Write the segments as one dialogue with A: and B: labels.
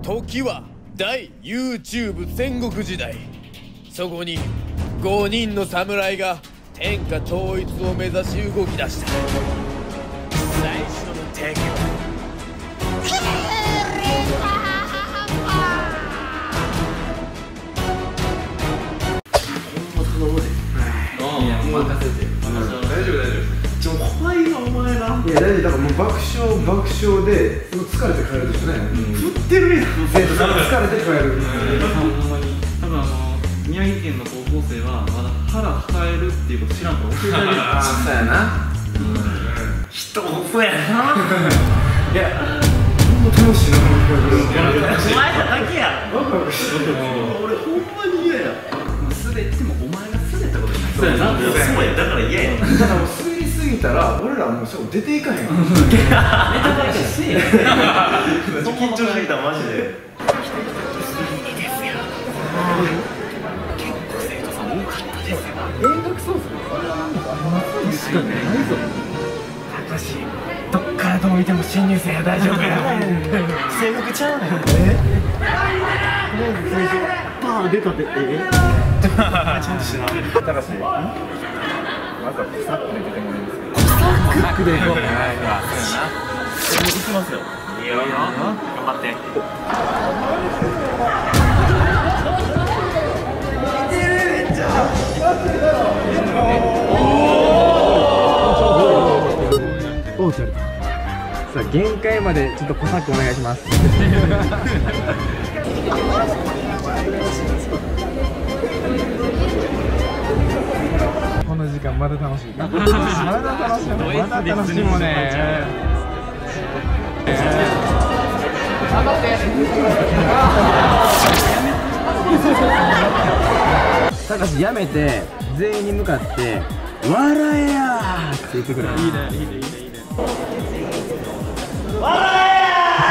A: 時は大 YouTube 戦国時代。そこに5人の侍が天下統一を目指し動き出した。最初の敵は
B: いや、任せて。大丈夫大丈夫。怖いよお前ら。いや大丈夫、だからもう爆笑で疲れて帰るでしょね。振ってるやん。疲れて帰る。
C: 多分宮城県の高校生はまだ腹抱えるっていうこと知らんから教えてあげる。
B: ああ、そうやな。
C: 人嘘やな。
B: いや、もう楽しいなこの企画。
C: お前らだけや。
B: ワクワクしてる。
C: 俺ほんまに嫌や。滑ってもお前が滑ったことになる。そうやな。そうや、だから嫌や。
B: だからもう滑りすぎたら俺らもうそう出ていかへん。ネタバレして。
C: 緊張してきたマジで。
A: どっからどう見ても新入生や。大丈夫や。制服ちゃうねん。
C: パー出たってちゃんとしな。
B: たかし、まずはコサックで出てもらいますけど。コサックで。行
C: きますよ。いいよ。頑張って。
D: おうちゃる。さあ限界までちょっとコサックお願いします。この時間まだ楽しい。まだ楽しい。まだ楽しいもんね。たかしやめて全員に向かって笑えやーって言ってくれ。いいねいいねいいねいいね。笑え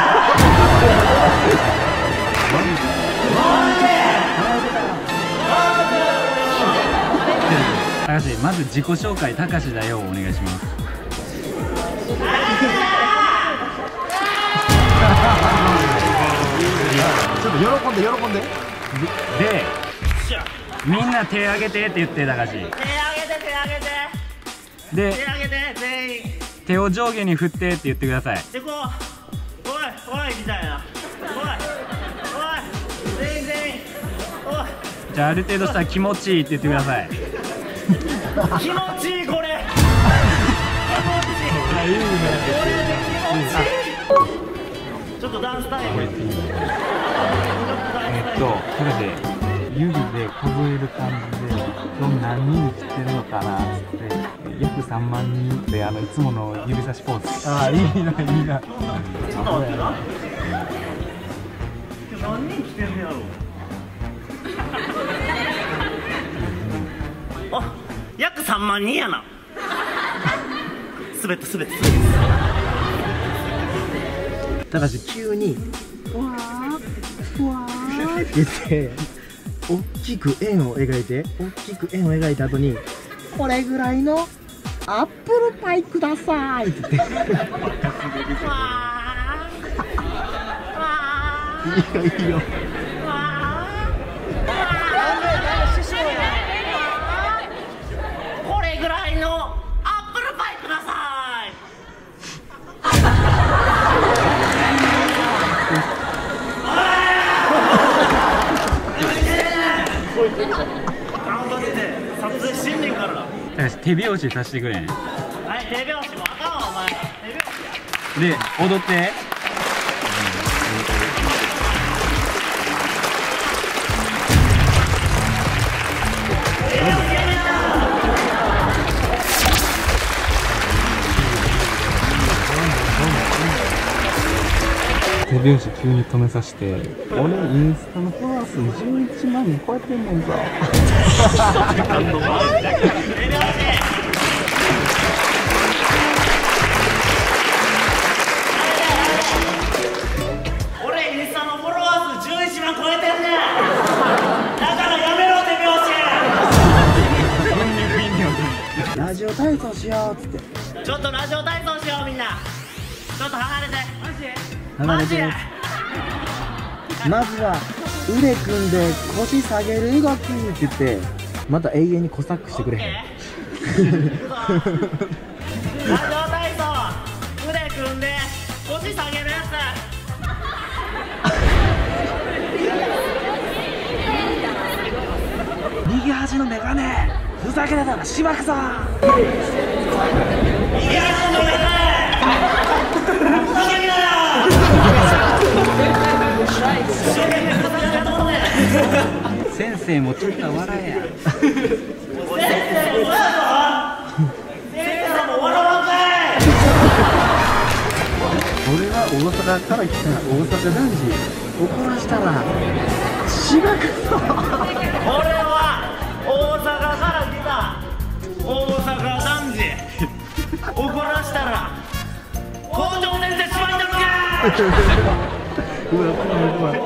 E: たかし、まず自己紹介、たかしだよお願いします。
D: ちょっと喜んで
E: で、みんな手挙げてって言ってたかし。手挙げてで、手挙げて全員手を上下に振ってって言ってください。でこう、おいみたいな。おい全員おい。じゃあある程度したら気持ちいいって言ってください。気持ちいいこれ。気持ちいい。いいね。これで気持ちいい。ちょっとダンスタイム。
D: それで指で数える感じで何人来てるのかなっつって約3万人でいつもの指差しポーズ。ああいいないいな。ちょっと待ってな。
C: 何人来てんねやろ。あ、約3万人やな。滑った。
D: ただし急に「わーって言って大きく円を描いた後に「これぐらいのアップルパイください」って言って。いいよ。
C: これぐらいのアップルパイください。カウント出て撮影してんねんからな。
E: たかし、手拍子させてくれん。
C: はい、手拍子もあかんわお前。手拍子や。
E: で、踊って。
D: 手拍子急に止めさせて「俺インスタのフォロワー数11万人超えてんねんぞ」
C: 俺インスタのフォロワー数11万超えてんねん。だからやめろ手拍子。
D: ラジオ体操しようっつって。
C: ちょっとラジオ体操しようみんな。ちょっと離れて。マジ
D: 離れて。 まずは腕組んで腰下げる動きって言ってまた永遠にコサックしてくれへん。
E: ラジオ体操腕組んで腰下げるやつ。
D: 右端のメガネふざけてたらしばくぞ。
E: 右足のメガネふざけんなよ。
D: 先生もちょっと笑えや。俺は大阪から来た大阪男児怒らしたらしばくぞ。
E: 俺は大阪から来た大阪男児怒らしたら校長先生しまいんだろうが。
D: うわ怖い怖い。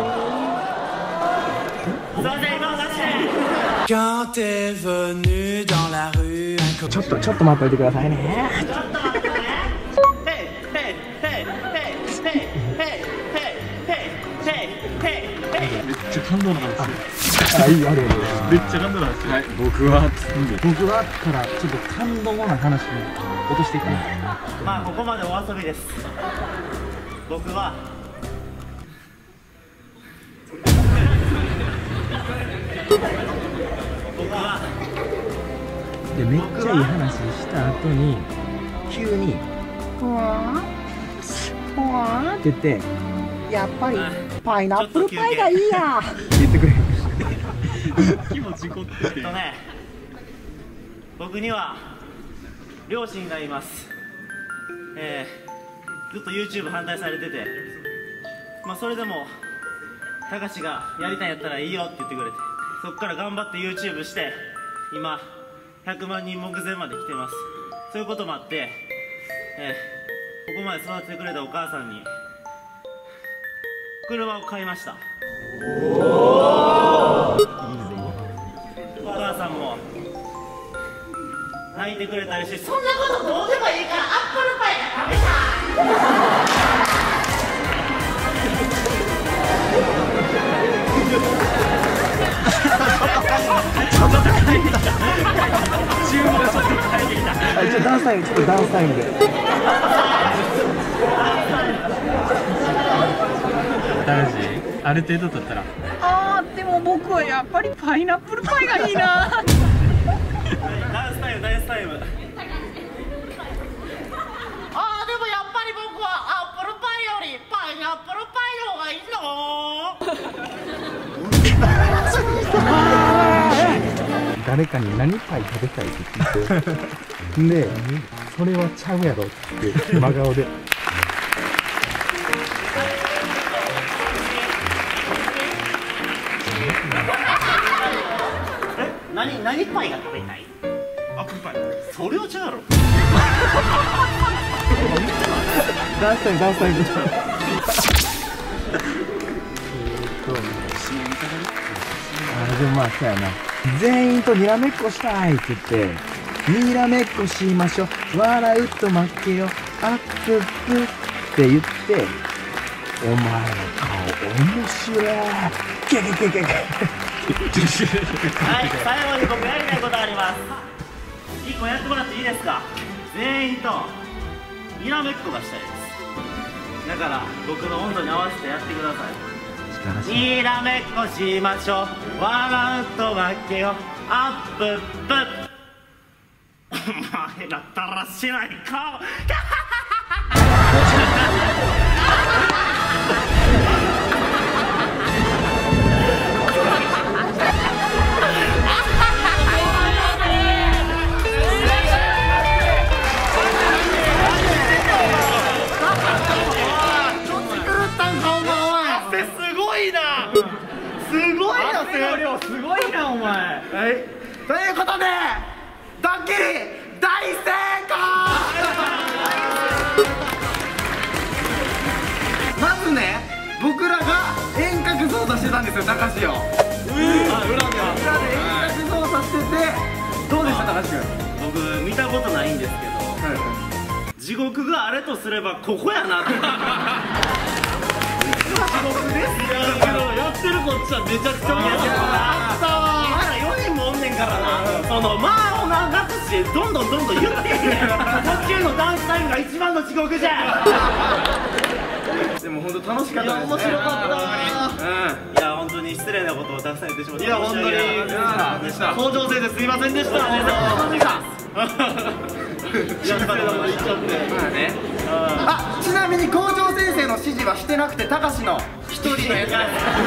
D: ちょっと待っといてくださいね。
C: めっちゃ感動の話。
D: あ、いい、あるある。
C: めっちゃ感動の話。はい、僕は
D: からちょっと感動な話に落としていくね。
E: まあここまでお遊びです。僕は
D: でめっちゃいい話した後に急に「ふわーふわー」って言って「やっぱりパイナップルパイがいいや」って言ってくれ。
C: 気持ちこってて。
E: 僕には両親がいます。ずっと YouTube 反対されてて、まあそれでもたかしがやりたいんやったらいいよって言ってくれて、そこから頑張って YouTube して今100万人目前まで来てます。そういうこともあって、ここまで育ててくれたお母さんに車を買いました。お母さんも泣いてくれたりして、そんなことどうでもいいからアップルパイが食べた
D: ダンスタイム、ちょっとダンスタイムで。
C: 大事。ある程度取ったら。
F: でも僕はやっぱりパイナップルパイがいいな。
E: ダンスタイム、ダンスタイム。でもやっぱり僕はアップルパイよりパイナップルパイの方がいいの。
D: 誰かに何パイ食べたいって言ってで、それはちゃうやろって真顔で。
E: 何パイが食べたい？アップルパイ。それは違うやろ。
D: ダンスタイム、ダンスタイム。でもまあそうやな。全員とにらめっこしたいって言ってにらめっこしましょう、笑うと負けよ、アッププって言って、お前の顔面白いケケケケケ。
E: はい、最後に僕やりたいことあります。1個やってもらっていいですか？全員とにらめっこがしたいです。だから僕の温度に合わせてやってください。にらめっこしましょう、笑うと負けよ、アッププ。お前だったらしない顔。すごいなお前。はい、ということでドッキリ大成功。まずね、僕らが遠隔操作してたんですよ、高橋を。裏で遠隔操作してて、どうでした高橋君？僕見たことないんですけど、地獄があれとすればここやなって。地獄ですよ。 ってるこっちはめちゃくちゃ面白かったわ。まだ4人もおんねんからな。その間を長くしてどんどん言っていけ。途中のダンスタイムが一番の地獄じゃ。でも本当楽しかったですね。面白かった。いや本当に失礼なことをたくさん言ってしまって。いや本当に校長先生すいませんでした。
G: ちなみに校長先生の指示はしてなくて、たかしの一人のやつ。
E: 面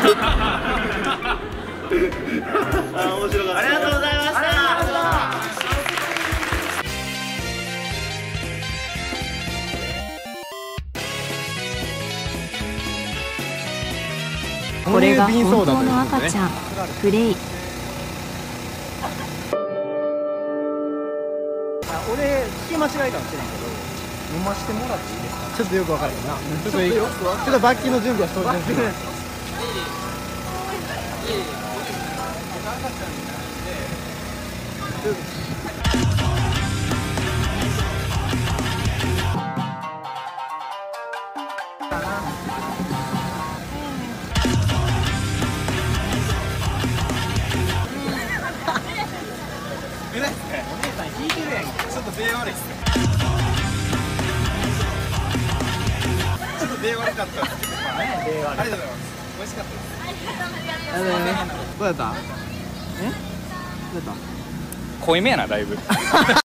E: 白かった。ありがとうございました。
H: これが本当の赤ちゃん、プレイ。
D: 俺聞き間違いかもしれんけど、飲ましてもらっていいですか？ちょっとよくわからへんな。ちょっとバッキーの準備はしております。
B: 出悪かったです。ありがとうございます。美味しかったです。
D: どうやった？どうやった？
I: 濃いめやなだいぶ。